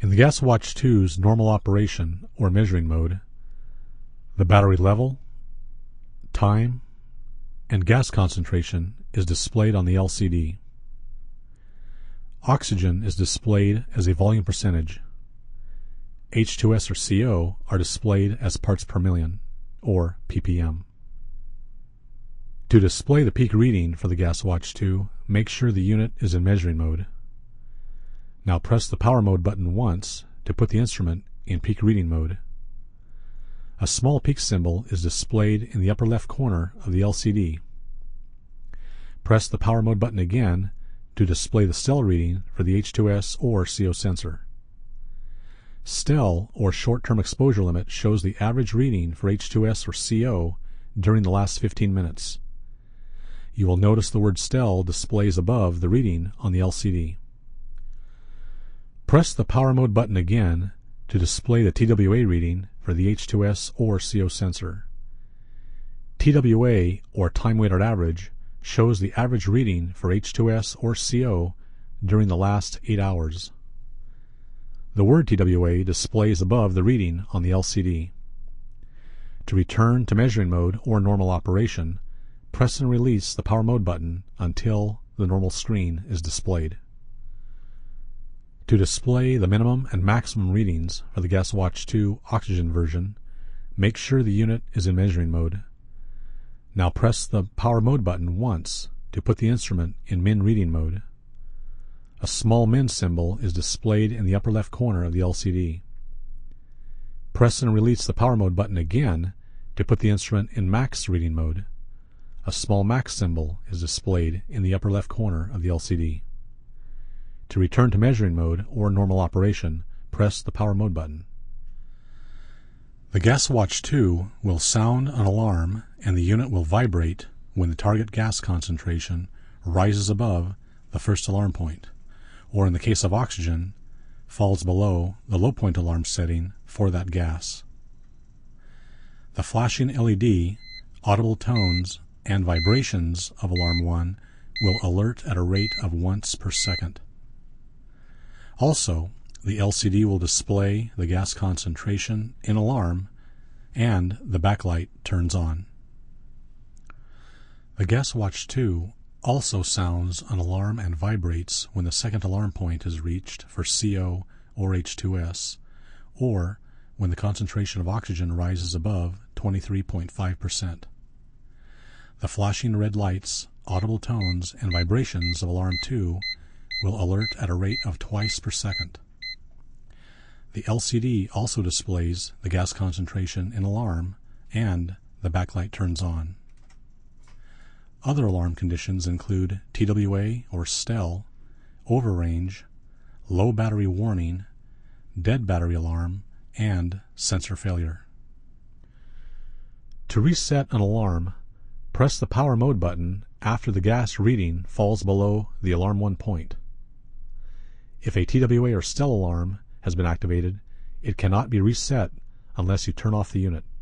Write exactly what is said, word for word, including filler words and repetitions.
In the GasWatch two's normal operation or measuring mode, the battery level, time, and gas concentration is displayed on the L C D. Oxygen is displayed as a volume percentage. H two S or C O are displayed as parts per million, or P P M. To display the peak reading for the GasWatch two, make sure the unit is in measuring mode. Now press the power mode button once to put the instrument in peak reading mode. A small peak symbol is displayed in the upper left corner of the L C D. Press the power mode button again to display the STEL reading for the H two S or C O sensor. STEL, or short-term exposure limit, shows the average reading for H two S or C O during the last fifteen minutes. You will notice the word STEL displays above the reading on the L C D. Press the power mode button again to display the T W A reading for the H two S or C O sensor. T W A, or time-weighted average, shows the average reading for H two S or C O during the last eight hours. The word T W A displays above the reading on the L C D. To return to measuring mode or normal operation, press and release the power mode button until the normal screen is displayed. To display the minimum and maximum readings for the GasWatch two oxygen version, make sure the unit is in measuring mode. Now press the power mode button once to put the instrument in min reading mode. A small min symbol is displayed in the upper left corner of the L C D. Press and release the power mode button again to put the instrument in max reading mode. A small max symbol is displayed in the upper left corner of the L C D. To return to measuring mode or normal operation, press the power mode button. The GasWatch two will sound an alarm and the unit will vibrate when the target gas concentration rises above the first alarm point, or in the case of oxygen, falls below the low point alarm setting for that gas. The flashing L E D, audible tones, and vibrations of alarm one will alert at a rate of once per second. Also, the L C D will display the gas concentration in alarm and the backlight turns on. The GasWatch two also sounds an alarm and vibrates when the second alarm point is reached for C O or H two S, or when the concentration of oxygen rises above twenty-three point five percent. The flashing red lights, audible tones, and vibrations of alarm two will alert at a rate of twice per second. The L C D also displays the gas concentration in alarm and the backlight turns on. Other alarm conditions include T W A or STEL, overrange, low battery warning, dead battery alarm, and sensor failure. To reset an alarm, press the power mode button after the gas reading falls below the alarm one point. If a T W A or STEL alarm has been activated, it cannot be reset unless you turn off the unit.